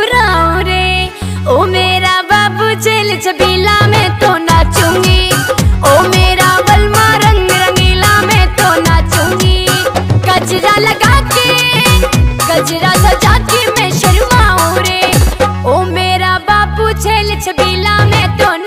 घबराऊं रे। ओ मेरा बाबू जेल छबीला में तो नाचूंगी, ओ मेरा बलमा रंग रंगीला में तो नाचूंगी। गजरा लगा के गजरा सजा के मैं शर्माऊं रे। ओ मेरा बाबू जेल छबीला में तो